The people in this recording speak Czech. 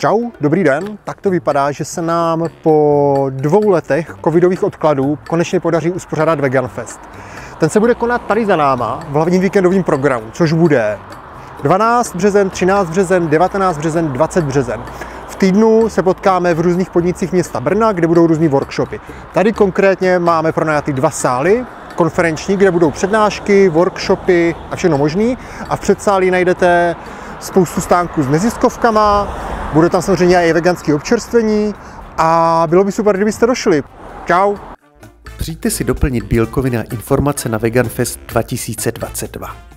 Čau, dobrý den. Tak to vypadá, že se nám po 2 letech covidových odkladů konečně podaří uspořádat Vegan Fest. Ten se bude konat tady za náma v hlavním víkendovém programu, což bude 12 březen, 13 březen, 19 březen, 20 březen. V týdnu se potkáme v různých podnicích města Brna, kde budou různý workshopy. Tady konkrétně máme pronajatý 2 sály konferenční, kde budou přednášky, workshopy a všechno možný. A v předsálí najdete spoustu stánků s neziskovkama, bude tam samozřejmě i veganské občerstvení a bylo by super, kdybyste došli. Čau! Přijďte si doplnit bílkoviny a informace na Vegan Fest 2022.